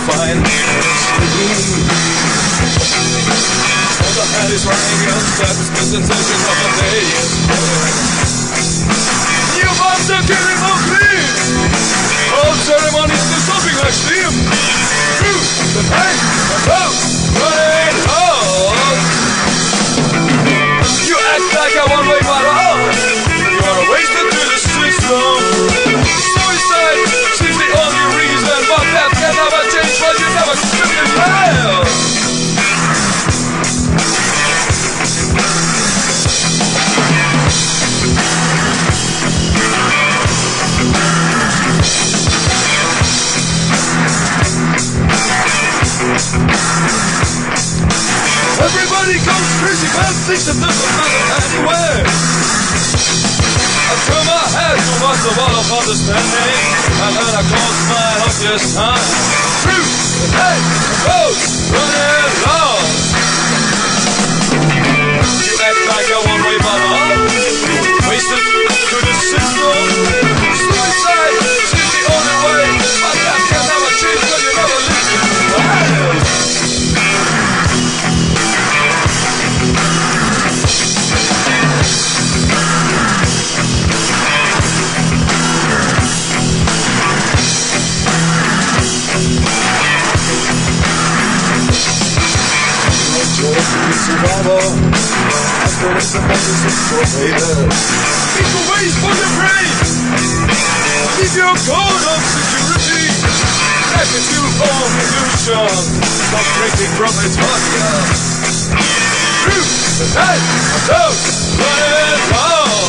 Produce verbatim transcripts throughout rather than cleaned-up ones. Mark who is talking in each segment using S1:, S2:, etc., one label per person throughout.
S1: find me asleep. For the head is running and steps the sensation of the day is you must have given no clean. All ceremonies to something like steam. Through the night above running hard. You act like a one-way model. You are wasted to the system. Suicide seems the only reason, but that can never change, but you never slip in hell. Everybody goes crazy, man thinks that there's another anywhere. I turn my head to much of all of understanding, and then I close my eyes this time. Through the day goes running long. You act like a one-way bottle, wasted to the system. Suicide seems the only way, but that can never change when you never listen to life. Survival, after the survivors of survivors. Keep the waste for your brain. Keep your code of security. Back into all illusion. Stop drinking from its vodka. Through the night of those running home.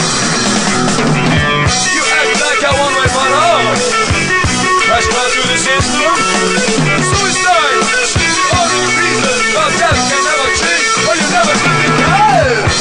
S1: You act like a one-way model. Crash down to the system. Suicide is the only reason, but that can never change, or you never can be alive.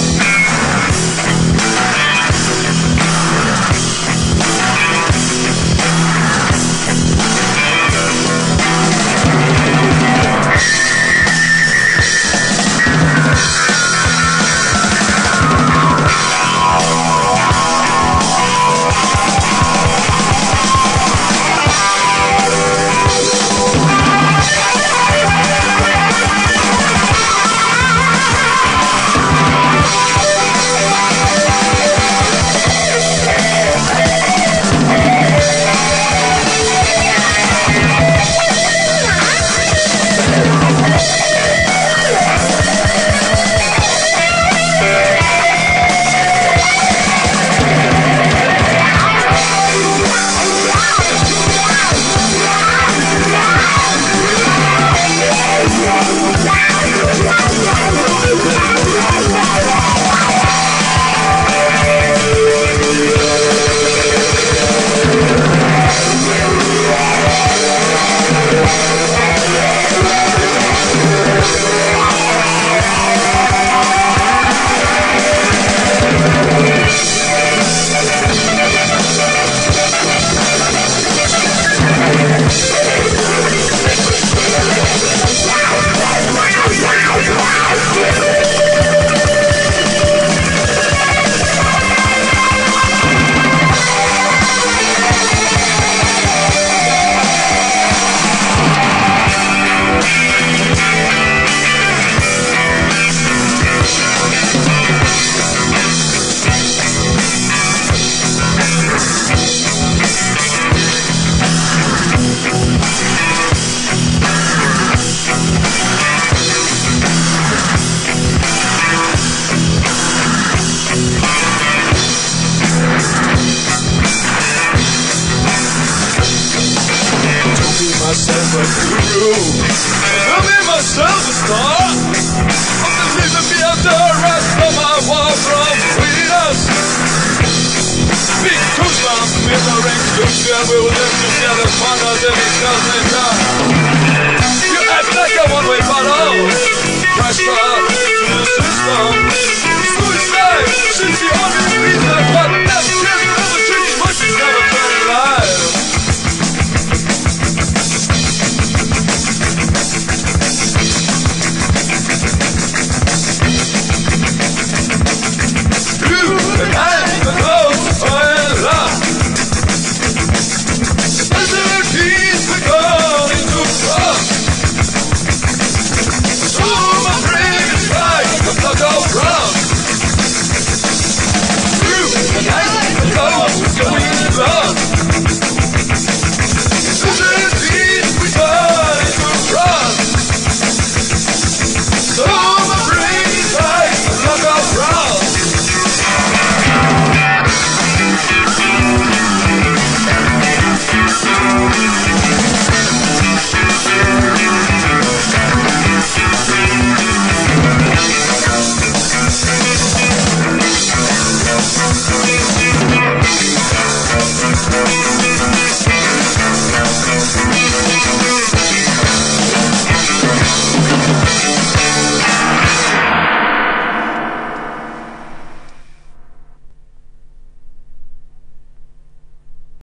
S1: Myself a guru, I'll be myself a star. I'm just leaving me out the rest of my war from Venus. Big goosebumps, mirroring future, we will live together, find us in each other's time. You act like a one-way bottle, crash out to the system. Suicide, since the only